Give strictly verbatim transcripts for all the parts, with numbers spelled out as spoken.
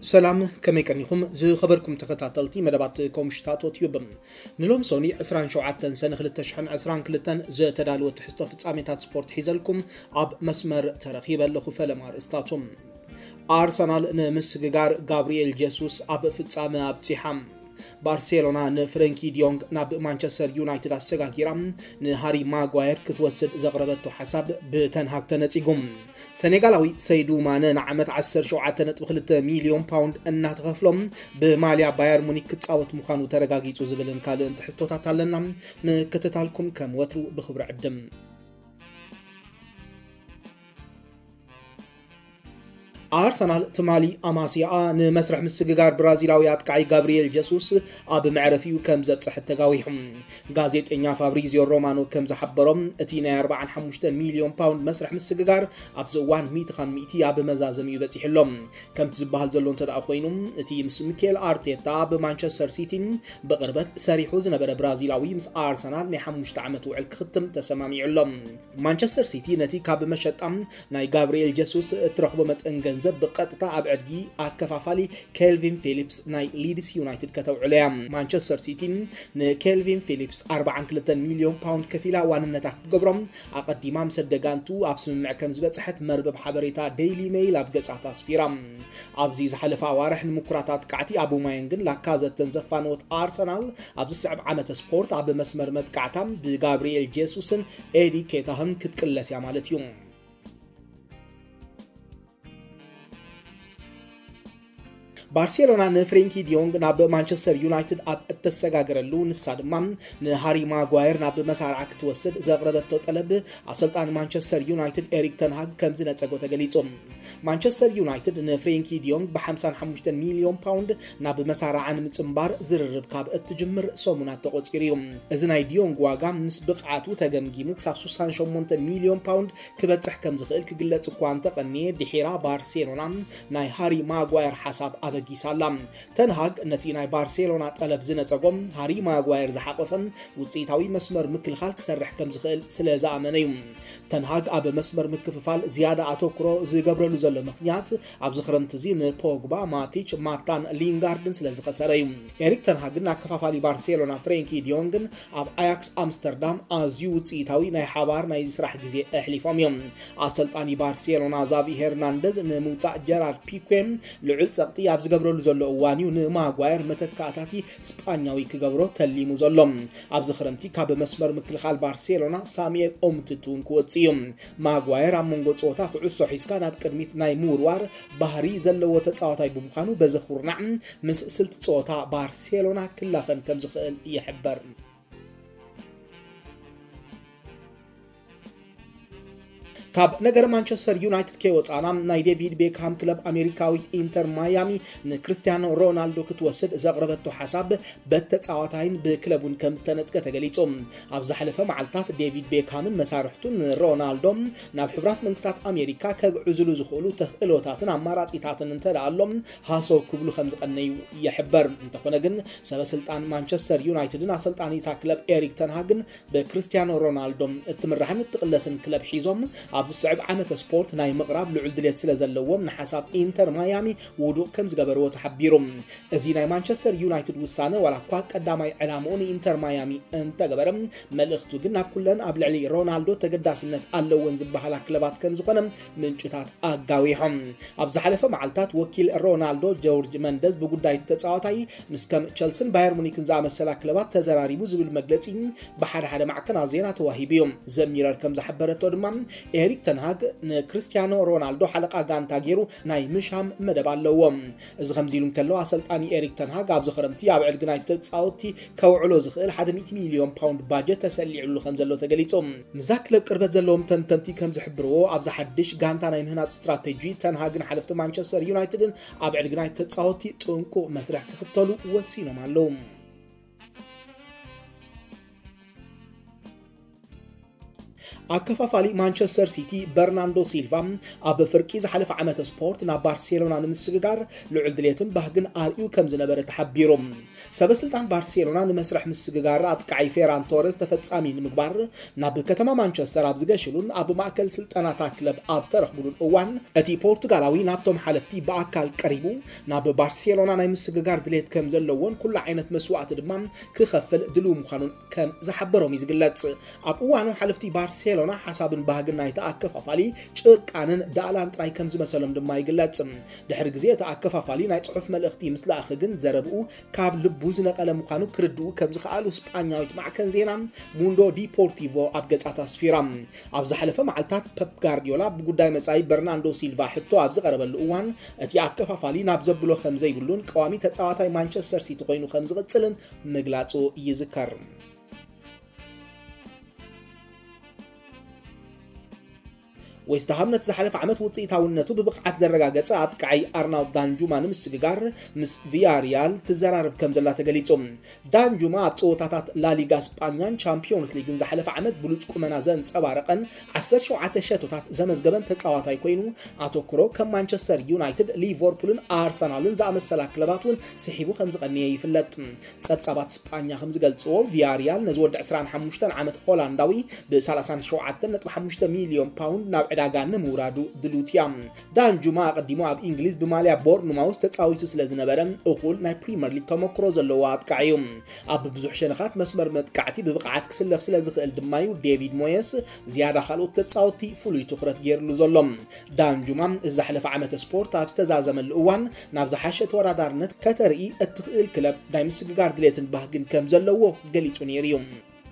سلام كما يكنيكم زي خبركم تخطاتلتي مدبات كومشتات وتيوب نلوم سوني عشرين شوعة سنة خلت تشحن عشرين كلتن زي تدالو تحستو في تعميتات سبورت حيزلكم عب مسمر ترخيبا لخفة لمار استاتهم أرسنال نمس جار غابرييل جيسوس عب في تعمي بتحم بارسيلونا نفرنكي ديونغ ناب مانشستر يونايتد السجاكيرام نهاري ماغواير كتوسد زغربتو حساب بتنهاك تنتيقم سنغالاوي سيدو مانا نعمت عسر شوعة نتبخلت مليون باوند انها تغفلهم بماليا باير مونيك كتصاوت مخانو ترقاقيتو زبلن كالن تحستو تاتالنا مكتتالكم كم وترو بخبر عدم أرسنال تمالي أماسيا نمسرح مسجار برازيلاوي أتقعي غابرييل جيسوس أب معرفيو كم زب صحة تقاويهم غازيت إنيا فابريزيو رومانو كم زحبرم اتينا أربعة حموشتن مليون باوند مسرح مسجار أب زوان ميت خان ميتي أب مزازمي بتحلهم كم تزبهال زلون تدعو خوينهم اتي مس ميكيل أرتيتا أب مانشستر سيتي بقربت ساريحو زنبر برازيلاوي مس أرسنال نحموشت عمتو علك ختم تسمامي علم مانشستر سيتي نتي كاب مشتام ناي غابرييل جيسوس ترخبمت انجن زب بقطتا أبعدجي أكفافالي كيلفين فيليبس ناي ليدس يونايتد كتو عليام مانشستر سيتي ن كيلفين فيليبس أربعة كلتن مليون باوند كفيلة وان نتاخد قبرم عقد ديمام سدقانتو أبسم معكم زبط صحت مربب حبريتا ديلي ميل أبقص عطاسفيرام أبزي زحلفا وارح المكراتات كعتي أبو ماينجن لاكازة تنزفانوت أرسنال أبزي صعب عمة سبورت أب مسمر مدكعتام بغابرييل جيسوسن إيدي كيتاهم كتكلس يا مالتيوم بارسيلونا نفرنكي ديونغ ناب مانشستر يونايتد اب التسغاغرلو نسادمام نهاري ماغواير ناب مسارع كتوسد زغربتو طلب اسلطان مانشستر يونايتد إريك تن هاغ كم زنصغو تغليصوم مانشستر يونايتد نفرنكي ديونغ ب خمسة وخمسة مليون باوند ناب مسارع نمصمبار زررب كاب اتجمر سومونات تقصيريوم ازناي ديونغ واغا مس بقعاتو تغمغيمو كساب ستة وستين مليون باوند كبصح كم زخيل كغلص كوان تقني دحيرا بارسيلونا ناي هاري ماغواير حساب أب سلام تنهاج نتينا بارسيلونا طلب زنصغوم هاري ماغواير زحقفم وصيتاوي مسمر مكل خالك سرح كم زخيل سلازا امنيوم تنهاج اب مسمر مكففال زياده اتوكرو زغبرلو زله مخنيات اب زخرمت زين بوغبا ماتيش ماتان لينغاردن سلاز خسريوم إريك تنهاجنا كفافالي بارسيلونا فرانكي ديونغن اب اياكس امستردام ازيو وصيتاوي ناي حبار ناي زسرح غزي احليفام يوم اسلطاني بارسيلونا زافي هرنانديز نموصا جيرارد بيكوين لعل صقطي ابز قبرو زلو اوانيو نماغواير متكاتاتي اسبانياوي كغبرو تليمو زلوم ابز خرمتي كاب مسمر مكلخال بارسيلونا ساميل اومتتون كوصيوم ماغواير امونغو صوتا خصو حيسكا ناب قدميت ناي موروار بحري زلو تصاوتاي بمخانو بزخورنا مس سلت صوتا بارسيلونا كلافن كم زخل يحبر كاب نجر مانشستر يونايتد كيوصانا ناي ديفيد بيكهام كلب امريكاويت انتر مايامي نكريستيانو رونالدو كتوسد زغربتو حساب بتتصاوتاين بكلبون كم استنصقه تغليصوم ابز حلفه معلتات ديفيد بيكهام مسارحتون رونالدو ناب حبرات منستات امريكا كغعزلو زخولو تخلوتاتن اماراصيتاتن انتدالوم هاسو كبلو خمس قنيو يحبر انتخونه جن سبب سلطان مانشستر يونايتدن اسلطاني تا كلب إريك تن هاغن بكريستيانو رونالدو اتمرحن تقلسن كلب حيزوم أبز الصعب عمة سبورت ناي مغرب لعلدليت سلا زلوم نحساب انتر مايامي ودو كم زغبرو تحبيرهم ازي ناي مانشستر يونايتد وسانه ولا كوا قداماي علامون انتر مايامي انت غبرم ملختو غنا كلن ابل علي رونالدو تقداسنت علون زبحالا كلبات كم زخنم منጭታት አጋዊهم ابز حلفه معلتات وكيل رونالدو جورج مندز بغداي تصاوتاي مسكم تشيلسن باير مونيكن زامسلا كلبات تزراريبو زبل مغلصي بحد حد معكنا زينا توهيبيوم زميرر كم زحبرتو دمام إريك تنهاج كريستيانو رونالدو حلقة غانتا غيرو ناي مشام مدب اللوم إذا خمزيلون كلو أسلطاني إريك تنهاج عبز خرمتي عبعد غناي تصاوتي كوعلو زخيل حد مئة مليون باوند باجت تسلي علو خمزلو تغليصوم مزاكلب قربت زلوم تنتنتي كم زحبرو عبز حدش غانتا ناي مهنات استراتيجي تنهاجن حلفت مانشستر يونايتدن عبعد غناي تصاوتي طنقو مسرح كختلو وسينو مالوم ኣከፋፋሊ ማንቸስተር ሲቲ በርናንዶ ሲልቫ ኣብ ፍርቂ ዝሓለፈ ዓመት ስፖርት ናብ ባርሴሎና ንምስግጋር ልዑል ድሌትን ባህግን ኣርኢዩ ከም ዝነበረ ተሓቢሮም ሰበስልጣን ባርሴሎና ንመስርሕ ምስግጋር ኣጥቃዒ ፌራን ቶሬስ ተፈጻሚ ንምግባር ናብ ከተማ ማንቸስተር ኣብ ዝገሽሉን ኣብ ማእከል ስልጠናታ ክለብ ኣብ ዝተረኽቡሉን እዋን እቲ ፖርቱጋላዊ ናብቶም ሓለፍቲ በኣካል ቀሪቡ ናብ ባርሴሎና ናይ ምስግጋር ድሌት ከም ዘለዎን ኩሉ ዓይነት መስዋዕቲ ድማ ክኸፍል ድልው ምዃኑን ከም ዝሓበሮም ይዝግለጽ ኣብ እዋኑ ሓለፍቲ ባርሴሎና ሓሳብን ባህግን ናይቲ ኣከፋፋሊ ጭርቃንን ዳላን ጥራይ ከም ዝመሰሎም ድማ ይግለጽ ድሕሪ ግዜ እቲ ኣከፋፋሊ ናይ ጽሑፍ መልእኽቲ ምስ ለኣኸ ግን ዘረብኡ ካብ ልቡ ዝነቐለ ምዃኑ ክርድኡ ከም ዝኽኣሉ ስፓኛዊት ማዕከን ዜና ሙንዶ ዲፖርቲቮ ኣብ ገጻታ ኣስፊራ ኣብ ዝሓለፈ መዓልታት ፔፕ ጋርዲዮላ ብጉዳይ መጻኢ በርናንዶ ሲልቫ ሕቶ ኣብ ዝቐረበሉ እዋን እቲ ኣከፋፋሊ ናብ ዘብሎ ከም ዘይብሉን ቀዋሚ ተጻዋታይ ማንቸስተር ሲቲ ኮይኑ ከም ዝቕጽልን ምግላጹ ይዝከር ወይስተሃምነት ዝሓለፈ ዓመት ውጽኢታውነቱ ብብቕዓት ዘረጋገጸ ኣጥቃዒ ኣርናውት ዳንጁማ ንምስግጋር ምስ ቪያሪያል ትዘራርብ ከም ዘላ ተገሊጹ ዳንጁማ ኣብ ጸወታታት ላሊጋ ስፓኛን ቻምፒዮንስ ሊግን ዝሓለፈ ዓመት ብሉጽ ቁመና ዘንጸባረቐን ዓሰርተ ሸውዓተ ሸቶታት ዘመዝገበን ተጻዋታይ ኮይኑ ኣተኩሮ ከም ማንቸስተር ዩናይትድ ሊቨርፑልን ኣርሰናልን ዝኣመሰላ ክለባትን ስሒቡ ከም ዝቐንየ ይፍለጥ ጸብጻባት ስፓኛ ከም ዝገልጽዎ ቪያሪያል ነዚ ወዲ عشرين وخمسة ዓመት ሆላንዳዊ ب37.5 ሚልዮን ፓውንድ ናብ ዕዳጋ ንምውራዱ ድሉትያ ዳንጁማ ቀዲሞ ኣብ እንግሊዝ ብማልያ ቦርንማውስ ተጻዊቱ ስለ ዝነበረ እኹል ናይ ፕሪሚየር ሊግ ተመክሮ ዘለዎ ኣጥቃዒ ኣብ ብዙሕ ሸነኻት መስመር መጥቃዕቲ ብብቕዓት ክስለፍ ስለ ዝኽእል ድማዩ ዴቪድ ሞየስ ዝያዳ ካልኦት ተጻወቲ ፍሉይ ትኹረት ገይርሉ ዘሎ ዳንጁማ ዝሓለፈ ዓመት ስፖርት ኣብ ዝተዛዘመሉ እዋን ናብ ዝሓሸ ተወዳዳርነት ከተርኢ እትኽእል ክለብ ናይ ምስግጋር ድሌትን ባህግን ከም ዘለዎ ገሊጹ ነይሩ እዩ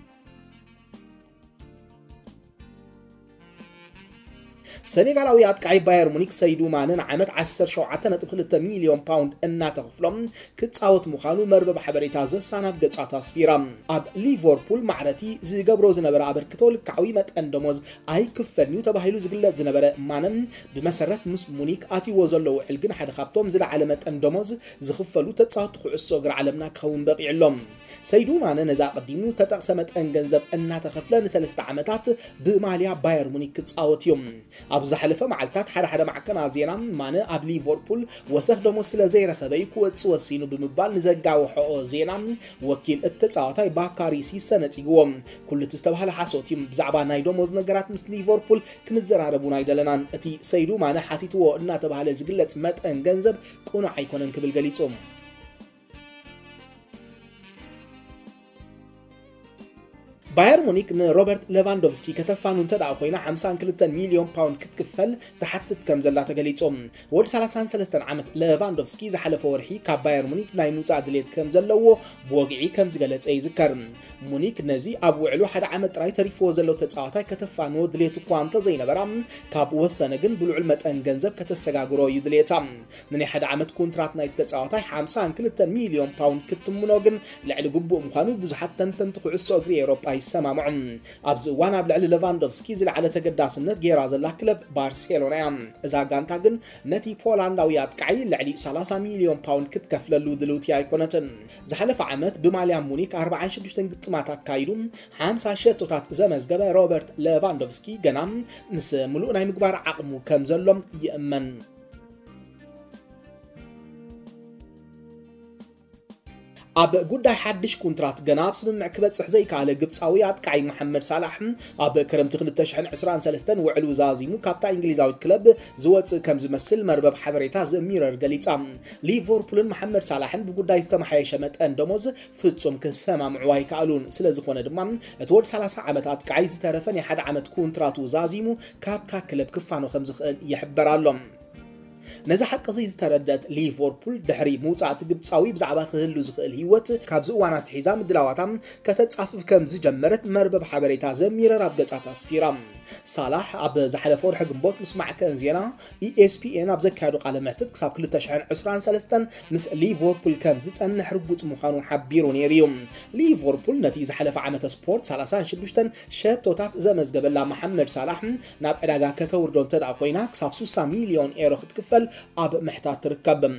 ሰኔጋላዊ ኣጥቃዒ ባየር ሙኒክ ሰይዱ ማነን ዓመት عشرة وسبعة نقطة خمسة ሚልዮን ፓውንድ እናተኸፍሎም ክጻወት ምዃኑ መርበብ ሓበሬታ ዘሳናብ ገጻታ ኣስፊራ ኣብ ሊቨርፑል ማዕረቲ ዝገብሮ ዝነበረ ኣበርክቶ ልክዓዊ መጠን ደሞዝ ኣይክፈልኒ ተባሂሉ ዝግለጽ ዝነበረ ማነን ብመሰረት ምስ ሙኒክ ኣትይዎ ዘለዎ ዕልግን ሓደ ካብቶም ዝለዓለ መጠን ደሞዝ ዝኽፈሉ ተጻወት ኩዕሶ እግሪ ዓለምና ክኸውን በቂዕሎም ሰይዱ ማነን ነዛ ቀዲሙ ተጠቕሰ መጠን ገንዘብ እናተኸፍለ ንሰለስተ ዓመታት ብማልያ ባየር ሙኒክ ክጻወት እዮም ኣብ ዝሓለፈ መዓልታት ሓደ ሓደ ማዕከና ዜና ማነ ኣብ ሊቨርፑል ወሰኽ ደሞዝ ስለ ዘይረኸበ ክወጽእ ወሲኑ ብምባል ንዘጋውሖ ዜና ወኪል እተጻዋታይ ባካሪ ሲሰ ነጺግዎም ኩሉ ዝተባሃለ ሓሶት ብዛዕባ ናይ ደሞዝ ነገራት ምስ ሊቨርፑል ክንዘራረቡና ኣይደለናን እቲ ሰይዱ ማነ ሓቲትዎ እናተባሃለ ዝግለጽ መጠን ገንዘብ ቁኑዕ ኣይኮነን ክብል ገሊጾም باير مونيك روبرت ليفاندوفسكي كتفانون تدعو خوينا خمسة وخمسين مليون باوند كتكفل تحتت كم زلا تقليصهم ود ثلاثين وثلاثة عامت ليفاندوفسكي زحلف ورحي كاب باير مونيك ناي متعادليت كم زلو بوقعي كم زغلص اي ذكر مونيك نزي ابو علو حد عامت راي تريفو زلو تጻዋታይ كتفانو دليت ቋንተ ዘይነበራም ካብ ወሰነ ግን ብልዑል መጠን ገንዘብ ከተሰጋግሮ ይድሌታ ምን ሓደ ዓመት ኮንትራት ናይ ተጻዋታይ خمسة وخمسين ሚልዮን ፓውንድ ክትምኖ ግን ልዕሊ ግቡእ ምዃኑ ብዙሓት ተንተንቲ ኩዕሶ እግሪ ኤውሮጳ ይሰማምዑ ኣብዚ ዋና ብልዕሊ ሌቫንዶቭስኪ ዝለዓለ ተገዳስነት ጌራ ዘላ ክለብ ባርሴሎና እዛ ጋንታ ግን ነቲ ፖላንዳዊ ኣጥቃዒ ልዕሊ ثلاثين ሚልዮን ፓውንድ ክትከፍለሉ ድሉት ኣይኮነትን ዝሓለፈ ዓመት ብማልያ ሙኒክ أربعة وستين ግጥማት ኣካይዱ خمسة ሸቶታት ዘመዝገበ ሮበርት ሌቫንዶቭስኪ ገና ምስ ሙሉእ ናይ ምግባር ዓቕሙ ከም ዘሎም ይእመን ኣብ ጉዳይ ሓድሽ ኮንትራት ገናብ ስምምዕ ክበጽሕ ዘይካለ ግብጻዊ ኣጥቃዒ መሐመድ ሳላሕ ኣብ ክረምቲ እልተ ሽሕን عشرين وثلاثين ውዕሉ ዛዚሙ ካብታ እንግሊዛዊት ክለብ ዝወጽእ ከም ዝመስል መርበብ ሓበሬታ ዘሚረር ገሊጻ ሊቨርፑልን መሐመድ ሳላሕን ብጉዳይ ዝተመሓየሸ መጠን ደሞዝ ፍጹም ክሰማምዑ ኣይከኣሉን ስለዝኾነ ድማ እቲ ወድ ثلاثين ዓመት ኣጥቃዒ ዝተረፈን የሓደ ዓመት ኮንትራቱ ዛዚሙ ካብታ ክለብ ክፋኖ ከም ዝኽእል ይሕበራሎም نزا حق زي زتردت ليفربول دحري موصعت ግብጻዊ ብዛዕባ ክህሉ ዝኽእል ህይወት ካብ ዝዋናት ሒዛም ድላዋታም ከተጻፍፍ ከም ዝጀመረት መርበብ ሓበሬታ ዘሚረር ኣብ ገጻታ ኣስፊራ ሳላሕ ኣብ ዝሓለፈ ወርሒ ግንቦት ምስ ማዕከን ዜና E S P N ኣብ ዘካየዱ ቃለ መሕትት ክሳብ እልተ ሽሕን عشرين وثلاثة ምስ ሊቨርፑል ከም ዝጸንሕ ርጉጽ ምዃኑ ሓቢሩ ነይሩ ሊቨርፑል ነቲ ዝሓለፈ ዓመት ስፖርት ثلاثين وستة ሸቶታት ዘመዝገበላ መሐመድ ሳላሕ ናብ ዕዳጋ ከተውርዶ እንተዳ ኮይና ክሳብ ستين ሚልዮን ዩሮ ክትከፍል ኣብ محتاج تركب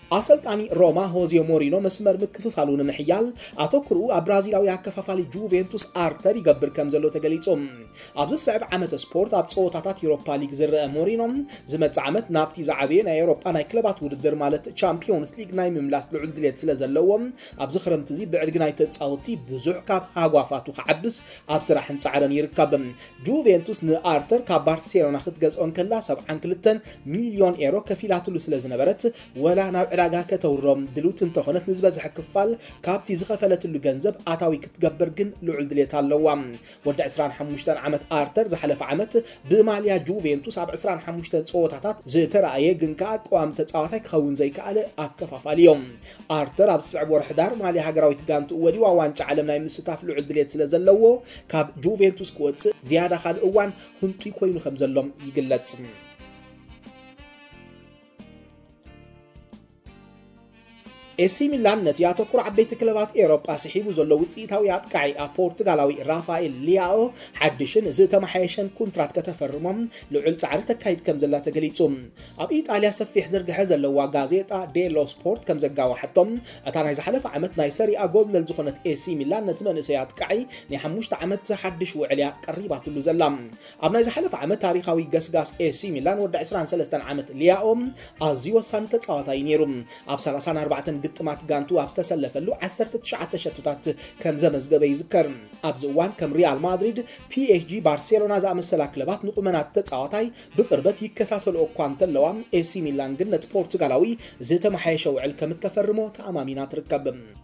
አሰልጣኒ ሮማ ሆዜ ሞሪኖ መስመር ምክፍፋሉ ንምሕያል አተኩሩ ኣብ ብራዚላዊ አከፋፋሊ ጁቬንቱስ አርተር ይገብር ከም ዘሎ ተገሊጾም ኣብዚ ሰዓብ ዓመት ስፖርት ኣብ ጸወታታት ዩሮፓ ሊግ ዝረአ ሞሪኖ ዝመጽ ዓመት ናብቲ ዛዕበየ ናይ ኤውሮጳ ናይ ክለባት ውድድር ማለት ቻምፒዮንስ ሊግ ናይ ምምላስ ልዑል ድሌት ስለ ዘለዎም ኣብዚ ክረምቲ እዚ ብዕድግ ናይ ተጻወቲ ብዙሕ ካብ ሃጓፋቱ ከዓብስ ኣብ ስራሕን ጻዕረን ይርከብ ጁቬንቱስ ንአርተር ካብ ባርሴሎና ክትገዝኦን ከላ ሰብዓን ክልተ ሚልዮን ዩሮ ከፊላትሉ ስለ ዝነበረት ወላ ናብ ዕዳጋ ከተውሮም ድሉት እንተኾነት ንዝበዝሕ ክፋል ካብቲ ዝኸፈለትሉ ገንዘብ ኣታዊ ክትገበር ግን ልዑል ድሌት ኣለዋ ወዲ عشرين وخمسة ዓመት አርተር ዝሓለፈ ዓመት ብማልያ ጁቬንቱስ ኣብ عشرين وخمسة ጸወታታት ዝተራእየ ግን ከቋም ተጻዋታይ ክኸውን ዘይከኣለ ኣከፋፋልዮም አርተር ኣብ ስዕብ ወርሕ ዳር ማልያ ሃገራዊት ጋንቱ ወዲዋ ዋንጫ ዓለም ናይ ምስታፍ ልዑል ድሌት ስለ ዘለዎ ካብ ጁቬንቱስ ክወጽእ ዝያዳ ካልእ እዋን ህንጡይ ኮይኑ ከም ዘሎም ይግለጽ ኤሲ ሚላን ነቲ ያተኩር ዓበይቲ ክለባት ኤውሮጳ ሲሒቡ ዘሎ ውጽኢታዊ አጥቃዒ ፖርቱጋላዊ ራፋኤል ሊያኦ ሓድሽን ዝተመሓየሸን ኮንትራት ከተፈርሞም ልዑል ጻዕሪ ተካይድ ከም ዘላ ተገሊጹ ኣብ ኢጣልያ ሰፊሕ ዝርግሐ ዘለዋ ጋዜጣ ዴሎ ስፖርት ከም ዘጋወሐቶም እታ ናይ ዝሓለፈ ዓመት ናይ ሰሪኣ ጎብለል ዝኾነት ኤሲ ሚላን ነቲ መንእሰይ አጥቃዒ ናይ ሓሙሽተ ዓመት ሓድሽ ውዕልያ ቀሪባትሉ ዘላ ኣብ ናይ ዝሓለፈ ዓመት ታሪኻዊ ገስጋስ ኤሲ ሚላን ወዲ عشرين وثلاثة ዓመት ሊያኦ ኣዝዩ ወሳኒ ተጻዋታይ ነይሩ ኣብ ሰላሳ وأربعة ግጥማት ጋንቱ ኣብ ዝተሰለፈሉ عشرة وتسعة ሸቱታት ከም ዘመዝገበ ይዝከር ኣብዚ እዋን ከም ሪያል ማድሪድ ፒኤስጂ ባርሴሎና ዝኣመሰላ ክለባት ንቁመናት ተጻዋታይ ብቅርበት ይከታተልዎ እኳ እንተለዋ ኤሲ ሚላን ግን ነቲ ፖርቱጋላዊ ዝተመሓየሸ ውዕል ከም ተፈርሞ ተኣማሚና ትርከብ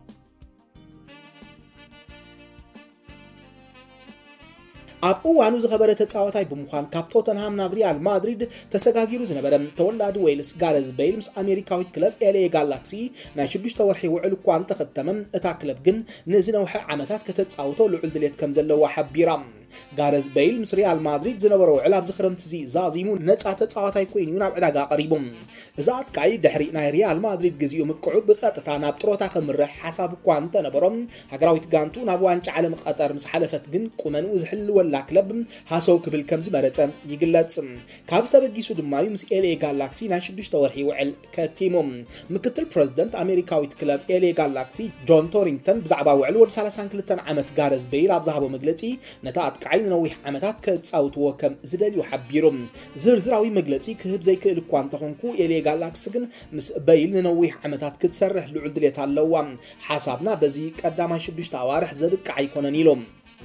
ኣብ እዋኑ ዝኸበረ ተጻዋታይ ብምዃን ካብ ቶተንሃም ናብ ሪያል ማድሪድ ተሰጋጊሩ ዝነበረ ተወላዲ ዌልስ ጋሬዝ ቤይል ምስ ኣሜሪካዊት ክለብ ኤልኤ ጋላክሲ ናይ ሽዱሽተ ወርሒ ውዕል እኳ እንተኸተመ እታ ክለብ ግን ንዝነውሐ ዓመታት ከተጻውቶ ልዑል ድሌት ከም ዘለዋ ሓቢራ ጋሬዝ ቤይል ምስ ሪያል ማድሪድ ዝነበረ ውዕል ኣብ ዝኽረምቲ እዚ ዛዚሙ ነፃ ተጻዋታይ ኮይኑ ናብ ዕዳጋ ቀሪቡ እዛ ኣጥቃዒ ድሕሪ ናይ ሪያል ማድሪድ ግዜኡ ምቅዑ ብቐጥታ ናብ ጥሮታ ከምርሕ ሓሳብ እኳ እንተነበሮም ሃገራዊት ጋንቱ ናብ ዋንጫ ዓለም ቀጠር ምስ ሓለፈት ግን ቁመንኡ ዝሕልወላ ክለብ ሃሰው ክብል ከም ዝመረጸ ይግለጽ ካብ ዝተበጊሱ ድማዩ ምስ ኤልኤ ጋላክሲ ናይ ሽዱሽተ ወርሒ ውዕል ከቲሞም ምክትል ፕሬዝዳንት ኣሜሪካዊት ክለብ ኤልኤ ጋላክሲ ጆን ቶሪንግተን ብዛዕባ ውዕል ወዲ ሰላሳ وثلاثين ዓመት ጋሬዝ ቤይል ኣብ ዝሃቦ መግለጺ ነታ አጥቃዒ ነዊሕ ዓመታት ከጻውትዎ ከም ዝደልዩ ሓቢሮም ዝርዝራዊ መግለጺ ክህብ ዘይክእል እኳ እንተኾንኩ ኤልኤ ጋላክሲ ግን ምስ ቤይል ነዊሕ ዓመታት ክትሰርሕ ልዑል ድሌት ኣለዋ ሓሳብና በዚ ቀዳማይ ሽዱሽተ ኣዋርሕ ዘብቃ ኣይኮነን ኢሎም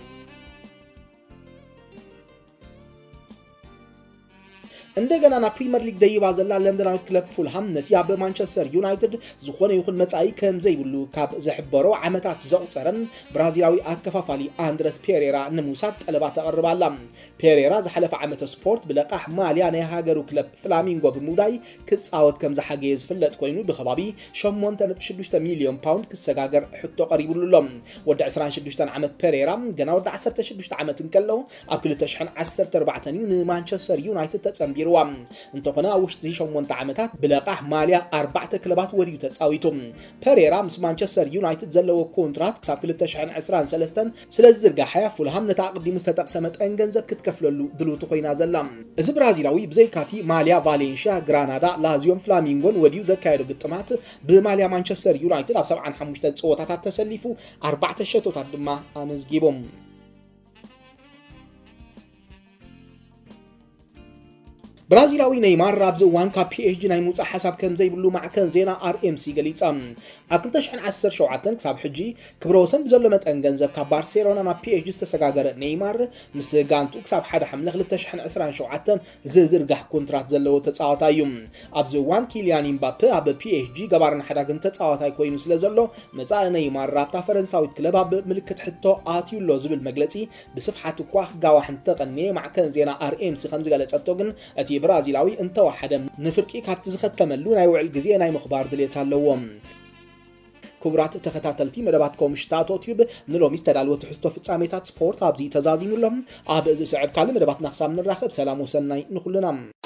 እንደገና ና ፕሪሚየር ሊግ ደይባ ዘላ ለንደናዊት ክለብ ፉልሃም ነቲ ኣብ ማንቸስተር ዩናይትድ ዝኾነ ይኹን መጻኢ ከም ዘይብሉ ካብ ዘሕበሮ ዓመታት ዘቁፀረን ብራዚላዊ አከፋፋሊ አንድረስ ፔሬራ ንሙሳት ጠለባት ተቀርባላ ፔሬራ ዝሓለፈ ዓመት ስፖርት ብለቃሕ ማልያ ናይ ሃገሩ ክለብ ፍላሚንጎ ብሙዳይ ክጻወት ከም ዝሓገየ ዝፍለጥ ኮይኑ ብኸባቢ ثمانية فاصلة ستة ሚልዮን ፓውንድ ክሰጋገር ሕቶ ቀሪቡሎም ወዲ عشرين وستة ዓመት ፔሬራ ገና ወዲ عشرة وستة ዓመት እንከለው ኣብ ألفين وأربعة ንማንቸስተር ዩናይትድ ተጸምቢ እንተኾነ ውሽጢ ثمانية ዓመታት ብለቃሕ ማልያ أربعة ክለባት ወዲዩ ተጻዊቶም ፔሬራ ምስ ማንቸስተር ዩናይትድ ዘለዎ ኮንትራት ክሳብ ألفين وعشرين ስለዝርጋሐ ፉልሃም ነታቅዲሙ ተጠቅሰመ ጠን ገንዘብ ክትከፍለሉ ድሉት ኮይና ዘላ እዚ ብራዚላዊ ብዘይካቲ ማልያ ቫሌንሺያ ግራናዳ ላዚዮም ፍላሚንጎን ወዲዩ ዘካየዱ ግጥማት ብማልያ ማንቸስተር ዩናይትድ ኣብ سبعة وخمسين ጸወታታት ተሰሊፉ أربعة ሸቶታት ድማ ኣመዝጊቦም برازيلاوي نيمار رابز وان كا بي اتش جي ناي موصا حساب كم زي بلو معكن زينا ار ام سي غليصا ألفين وعشرة شوعتن كساب حجي كبروسن بزلو متن ገንዘብ ካብ ባርሴሎና ና ፒ ኤች ጂ ተሰጋገረ ኔይማር ምስ ጋንቱ كساب ሓደ حمله ألفين وعشرين شوعتن ዝዝርጋሕ ኮንትራት ዘለዎ ተጻዋታይ እዩ ኣብዚ ዋን ኪሊያን ኢምባፔ ኣብ ፒ ኤች ጂ ገባርን ሓዳግን ተጻዋታይ ኮይኑ ስለ ዘሎ መጻ ኔይማር ራብታ ፈረንሳዊት ክለብ ኣብ ምልክት ሕቶ ኣትዩሎ ዝብል መግለጺ ብስፍሓት እኳ ጋዋሕ እንተቀኒ معكن زينا ار ام سي ከም ዝገለጸቶ ግን እቲ ብራዚላዊ እንተዋሓደ ንፍርቂ ካብቲ ዝኸተመሉ ናይ ውዕል ግዜ ናይ ምኽባር ድሌት ኣለዎም كبرات تختاتلتي مدباتكم شتاتو تيوب نلومي استدالو تحستو فصاميتات سبورت ابزي تزازيمولهم اب از سعب كالم مدبات نخسام نراخب سلام وسناي نخلنا